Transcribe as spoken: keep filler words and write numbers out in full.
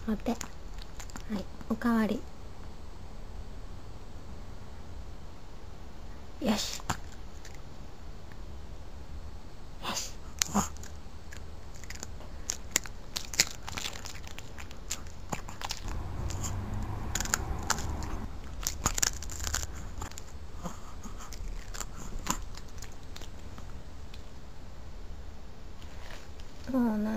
お手、はい、おかわり。よしよし。もうな